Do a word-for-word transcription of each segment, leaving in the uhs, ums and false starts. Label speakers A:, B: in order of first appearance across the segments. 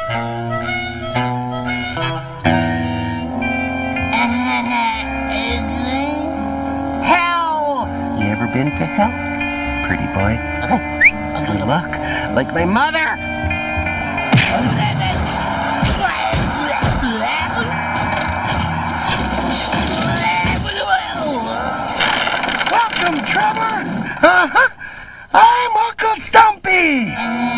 A: Hell! You ever been to hell, pretty boy? Good luck, like my mother! Welcome, Trevor! Uh-huh! I'm Uncle Stumpy!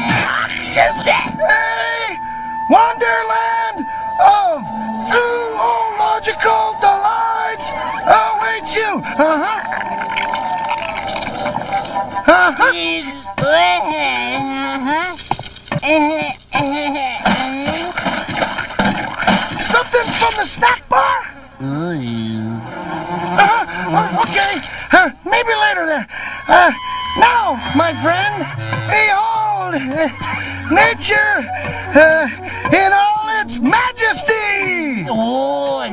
A: Hey! Wonderland of zoological delights awaits you! Uh-huh! Uh-huh! Something from the snack bar? Uh-huh. Uh, okay, uh, maybe later there. Uh, now, my friend, behold uh, nature uh, in all its majesty!
B: Oh,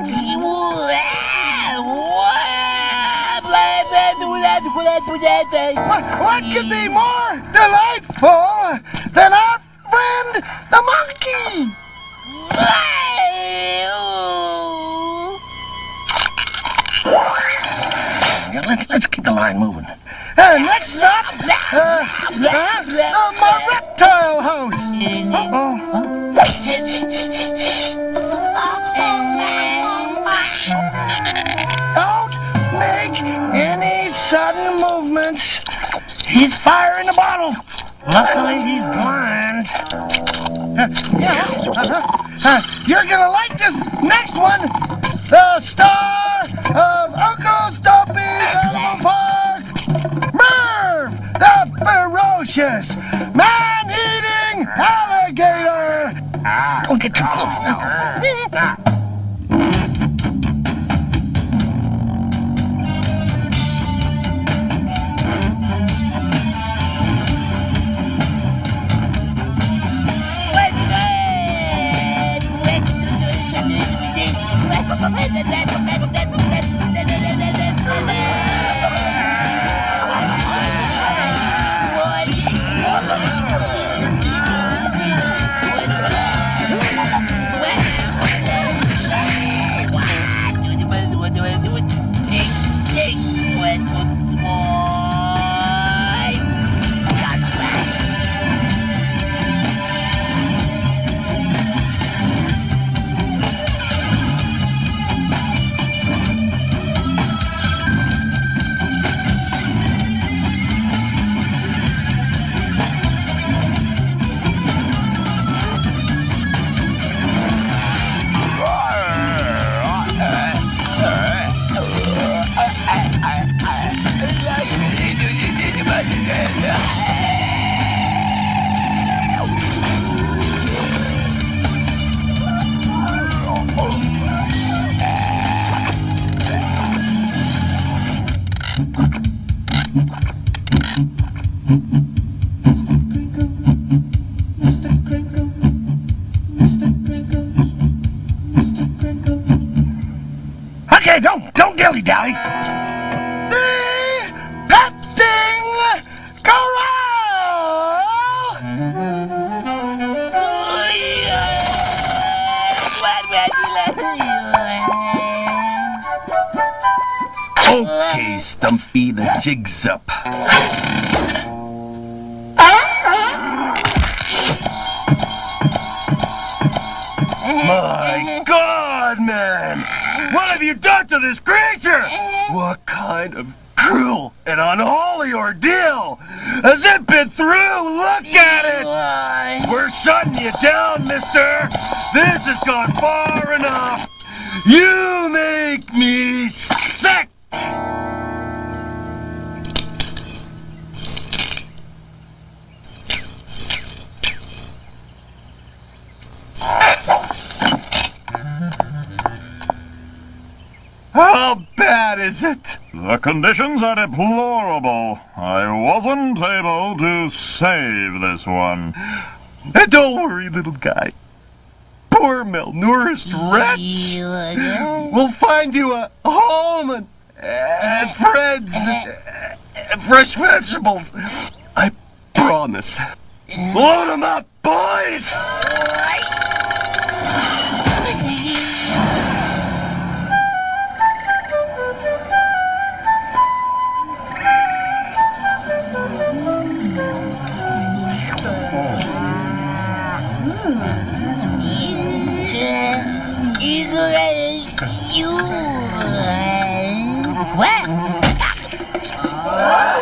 A: what, what could be more delightful than our friend the monkey? Let's, let's keep the line moving. Uh, next up, uh, uh, uh, my reptile house. Uh-oh. Don't make any sudden movements. He's firing the bottle. Luckily, he's blind. Uh, yeah, uh-huh. uh, you're gonna like this next one. The star of Uncle Stumpy's Animal Park, Merv, the ferocious, man-eating alligator. Don't get too close now. Okay, don't, don't dilly-dally. The petting corral! Okay, Stumpy, the jig's up. My God, man! What have you done to this creature? What kind of cruel and unholy ordeal has it been through? Look at it! We're shutting you down, mister! This has gone far enough! You make me sick! How bad is it?
C: The conditions are deplorable. I wasn't able to save this one.
A: And don't worry, little guy. Poor malnourished rats. We'll find you a home and, and friends and, and fresh vegetables. I promise. Load them up, boys! What?